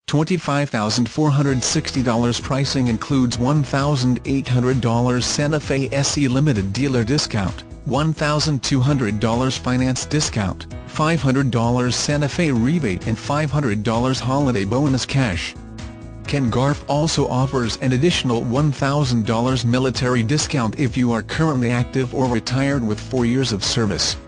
$25,460. Pricing includes $1,800 Santa Fe SE limited dealer discount, $1,200 finance discount, $500 Santa Fe rebate and $500 holiday bonus cash. Ken Garff also offers an additional $1,000 military discount if you are currently active or retired with 4 years of service.